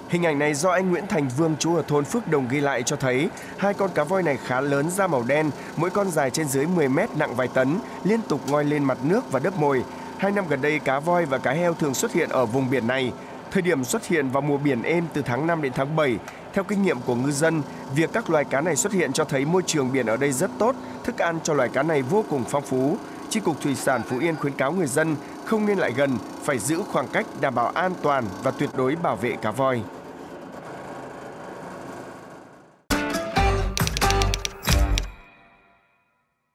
Hình ảnh này do anh Nguyễn Thành Vương, trú ở thôn Phước Đồng ghi lại cho thấy hai con cá voi này khá lớn, da màu đen, mỗi con dài trên dưới 10 mét, nặng vài tấn, liên tục ngoi lên mặt nước và đớp mồi. 2 năm gần đây, cá voi và cá heo thường xuất hiện ở vùng biển này. Thời điểm xuất hiện vào mùa biển êm từ tháng 5 đến tháng 7. Theo kinh nghiệm của ngư dân, việc các loài cá này xuất hiện cho thấy môi trường biển ở đây rất tốt, thức ăn cho loài cá này vô cùng phong phú. Chi cục Thủy sản Phú Yên khuyến cáo người dân không nên lại gần, phải giữ khoảng cách đảm bảo an toàn và tuyệt đối bảo vệ cá voi.